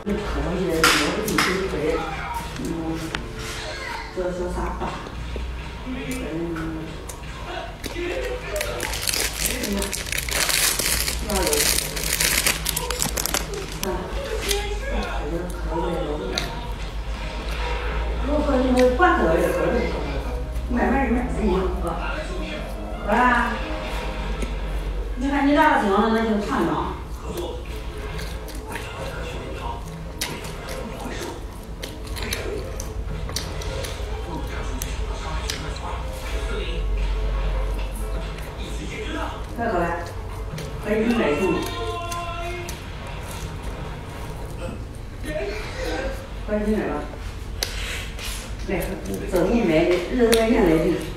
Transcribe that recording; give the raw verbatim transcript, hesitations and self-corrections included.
看到些我自己是会，嗯，这说啥吧？嗯，哎呀，哪有？啊，这个可以了。如果你们管这个的，这个慢慢慢自己喝，是吧？你看你俩这样，那就尝尝。 这个嘞，可以买什么？可以买吧？来，这你买的二十块钱来的。